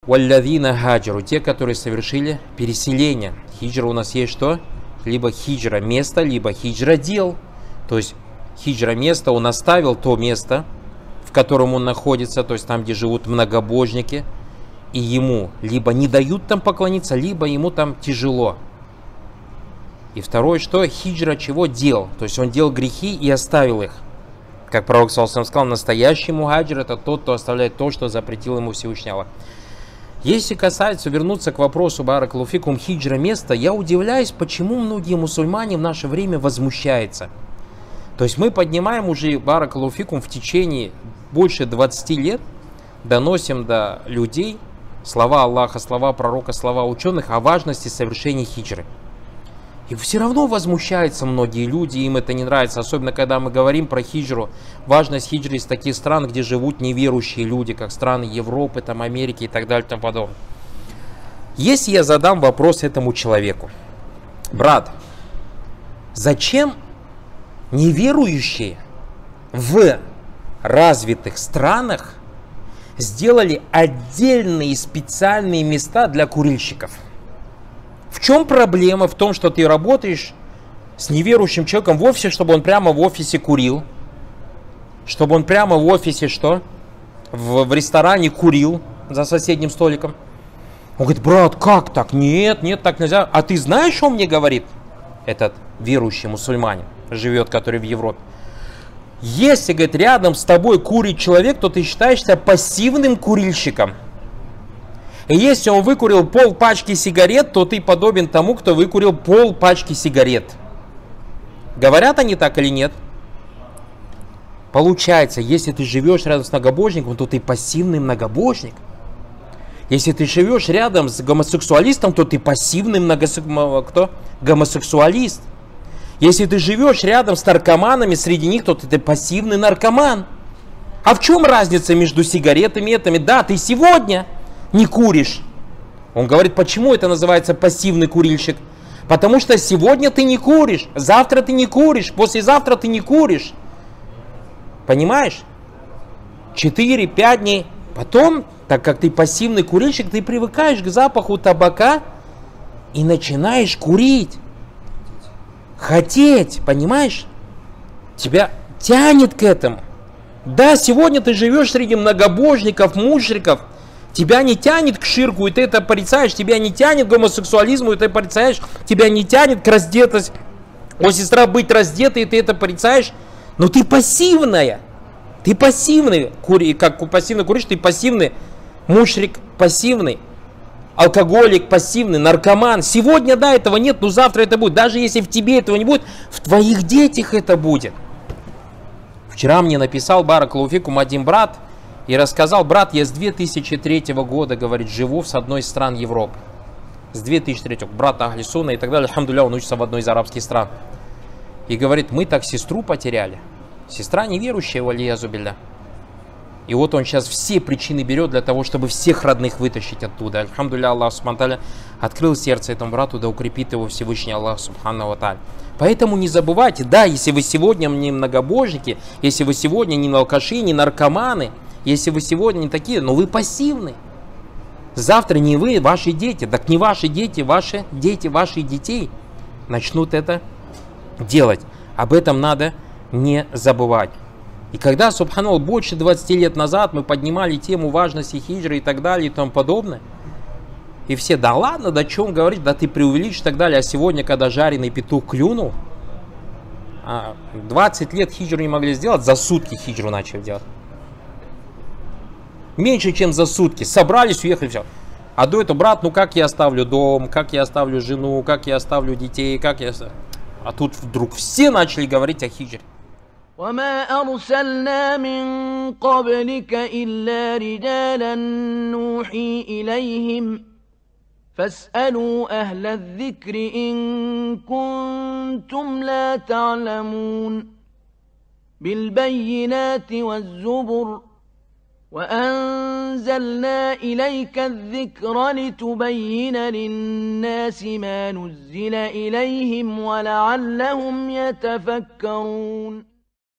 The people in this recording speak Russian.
валлазина хаджару, те, которые совершили переселение. Хиджра у нас есть что? Либо хиджра место, либо хиджра дел. То есть хиджра место, он оставил то место, в котором он находится, то есть там, где живут многобожники, и ему либо не дают там поклониться, либо ему там тяжело. И второе, что хиджра чего дел? То есть он делал грехи и оставил их. Как пророк саллаллаху алейхи ва саллям сказал, настоящий мухаджир — это тот, кто оставляет то, что запретил ему Всевышний Аллах. Если касается, вернуться к вопросу баракаллаху фикум хиджра места, я удивляюсь, почему многие мусульмане в наше время возмущаются. То есть мы поднимаем уже баракаллаху фикум в течение больше 20 лет, доносим до людей слова Аллаха, слова пророка, слова ученых о важности совершения хиджры. И все равно возмущаются многие люди, им это не нравится, особенно когда мы говорим про хиджру, важность хиджры из таких стран, где живут неверующие люди, как страны Европы, там, Америки и так далее и тому подобное. Если я задам вопрос этому человеку: брат, зачем неверующие в развитых странах сделали отдельные специальные места для курильщиков? В чем проблема в том, что ты работаешь с неверующим человеком в офисе, чтобы он прямо в офисе курил? Чтобы он прямо в офисе что? В ресторане курил за соседним столиком? Он говорит: брат, как так? Нет, нет, так нельзя. А ты знаешь, что он мне говорит? Этот верующий мусульманин живет, который в Европе. Если, говорит, рядом с тобой курит человек, то ты считаешься пассивным курильщиком. И если он выкурил пол пачки сигарет, то ты подобен тому, кто выкурил пол пачки сигарет. Говорят они так или нет? Получается, если ты живешь рядом с многобожником, то ты пассивный многобожник. Если ты живешь рядом с гомосексуалистом, то ты пассивный гомосексуалист. Если ты живешь рядом с наркоманами, среди них, то ты пассивный наркоман. А в чем разница между сигаретами и этими? Да, ты сегодня не куришь. Он говорит, почему это называется пассивный курильщик? Потому что сегодня ты не куришь, завтра ты не куришь, послезавтра ты не куришь. Понимаешь? 4-5 дней. Потом, так как ты пассивный курильщик, ты привыкаешь к запаху табака и начинаешь курить. Хотеть, понимаешь? Тебя тянет к этому. Да, сегодня ты живешь среди многобожников, мушриков. Тебя не тянет к ширку, и ты это порицаешь. Тебя не тянет к гомосексуализму, и ты это порицаешь. Тебя не тянет к раздетости. О, сестра, быть раздетой, и ты это порицаешь. Но ты пассивная. Ты пассивный. Как пассивный куришь, ты пассивный мушрик, пассивный. Алкоголик, пассивный, наркоман. Сегодня, да, этого нет, но завтра это будет. Даже если в тебе этого не будет, в твоих детях это будет. Вчера мне написал баракаллаху фикум один брат и рассказал: брат, я с 2003 года, говорит, живу с одной из стран Европы. С 2003. Брат Ахли Сунна и так далее. Альхамдулилля, он учится в одной из арабских стран. И говорит, мы так сестру потеряли. Сестра неверующая, валиязу билля. И вот он сейчас все причины берет для того, чтобы всех родных вытащить оттуда. Альхамдулилля, Аллах субхану тааля открыл сердце этому брату, да укрепит его Всевышний Аллах субхану ва тааля. Поэтому не забывайте, да, если вы сегодня не многобожники, если вы сегодня не алкаши, не наркоманы, если вы сегодня не такие, но вы пассивны. Завтра не вы, ваши дети, так не ваши дети ваших детей начнут это делать. Об этом надо не забывать. И когда, субханаллах, больше 20 лет назад мы поднимали тему важности хиджры и так далее и тому подобное, и все, да ладно, да что он говорит, да ты преувеличишь и так далее, а сегодня, когда жареный петух клюнул, 20 лет хиджру не могли сделать, за сутки хиджру начали делать. Меньше, чем за сутки. Собрались, уехали, все. А до этого, брат, ну как я оставлю дом, как я оставлю жену, как я оставлю детей, как я... А тут вдруг все начали говорить о хиджре. وما أرسلنا من قبلك إلا رجالا نوحي إليهم فاسألوا أهل الذكر إن كنتم لا تعلمون بالبينات والزبر وأنزلنا إليك الذكر لتبين للناس ما نزل إليهم ولعلهم يتفكرون.